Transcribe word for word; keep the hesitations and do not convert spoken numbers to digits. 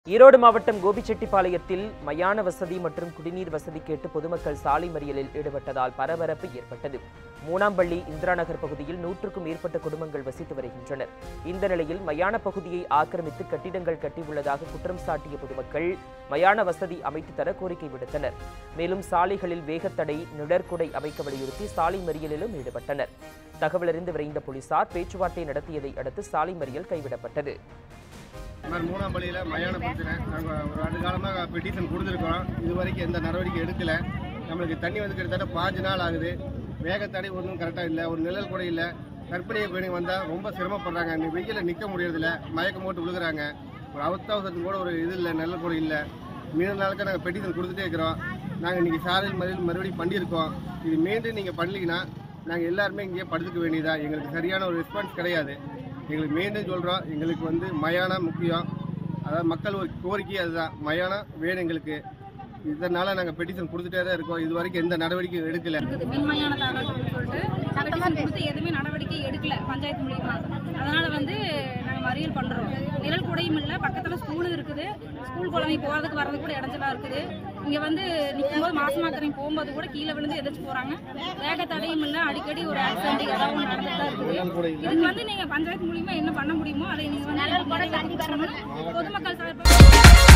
ஈரோடு மாவட்டம் கோபிச்செட்டிப்பாளையத்தில் மயான வசதி மற்றும் குடிநீர் வசதி கேட்டு பொதுமக்கள் சாலை மறியலில் ஈடுபட்டதால் பரபரப்பு ஏற்பட்டது. மூணாம்பள்ளி இந்திரா நகர் பகுதியில் நூற்றுக்கும் மேற்பட்ட குடும்பங்கள் வசித்து வருகின்றனர். இந்த நிலையில் மயான பகுதியை ஆக்கிரமித்து கட்டிடங்கள் கட்டியுள்ளதாக குற்றம் சாட்டிய பொதுமக்கள் மயான வசதி அமைத்து தர கோரிக்கை விடுத்தனர். மேலும் சாலைகளில் வேகத்தடை, நிழற்குடை அமைக்க வலியுறுத்தி சாலை மறியலிலும் ஈடுபட்டனர். தகவலறிந்து விரைந்த போலீசார் பேச்சுவார்த்தை நடத்தியதை அடுத்து சாலை மறியல் கைவிடப்பட்டது. மூணாம்பள்ளியில் மயான பிரச்சனை நாங்கள் ஒரு ரெண்டு காலமாக பெட்டிஷன் கொடுத்துருக்கோம். இது வரைக்கும் எந்த நடவடிக்கை எடுக்கலை. நம்மளுக்கு தண்ணி வந்து கிட்டத்தட்ட பாஞ்சு நாள் ஆகுது. வேகத்தடை ஒன்றும் கரெக்டாக இல்லை, ஒரு நிழல் கூட இல்லை. கற்பிணியை பெணி வந்தால் ரொம்ப சிரமப்படுறாங்க. இந்த வெயிலில் நிற்க முடியறதில்ல, மயக்கம் போட்டு விழுகிறாங்க. ஒரு அவசரத்துக்கு கூட ஒரு இது இல்லை, நிழல் கூட இல்லை. மீண்டும் நாளுக்கு நாங்கள் பெட்டிஷன் கொடுத்துட்டே இருக்கிறோம். நாங்கள் இன்றைக்கி சாலையில் மறியல் மறுபடியும் பண்ணியிருக்கோம். இது மீண்டும் நீங்கள் பண்ணலீங்கன்னா நாங்கள் எல்லாருமே இங்கேயே படுத்துக்க வேண்டியதாக. எங்களுக்கு சரியான ஒரு ரெஸ்பான்ஸ் கிடையாது. எங்களுக்கு மீண்டும் சொல்கிறோம், எங்களுக்கு வந்து மயானம் முக்கியம். அதாவது மக்கள் ஒரு கோரிக்கை அதுதான், மயானம் வேணும் எங்களுக்கு. இதனால நாங்கள் பெட்டிஷன் கொடுத்துட்டே தான் இருக்கோம். இது வரைக்கும் எந்த நடவடிக்கையும் எடுக்கல. சொல்லிட்டு எதுவுமே நடவடிக்கை எடுக்கல பஞ்சாயத்து மூலியமா. அதனால வந்து நாங்கள் மறியல் பண்றோம். நிழல் கூடையும் இல்லை, பக்கத்தில் ஸ்கூலும் இருக்குது. ஸ்கூல் குழந்தை போகிறதுக்கு வரது கூட இடைஞ்சலா இருக்குது. இங்கே வந்து நிற்கும்போது மாசமாக்கரையும் போகும்போது கூட கீழே விழுந்து எதிர்த்து போகிறாங்க. வேக தடையும் இல்லை, அடிக்கடி ஒரு ஆக்சிடென்ட் ஏதாவது நடந்துட்டு தான் இருக்குது. இதுக்கு வந்து நீங்கள் பஞ்சாயத்து மூலியமா என்ன பண்ண முடியுமோ அதை நீங்கள் வந்து பொதுமக்கள் சார்பாக